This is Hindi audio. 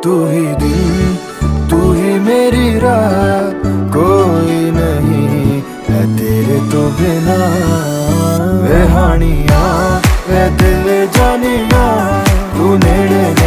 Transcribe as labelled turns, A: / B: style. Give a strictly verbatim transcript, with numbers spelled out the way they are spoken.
A: तू ही दिन, तू ही मेरी रात, कोई नहीं है तेरे तो बिना। वे हानिया वे दिल जानिया, तू नेड़े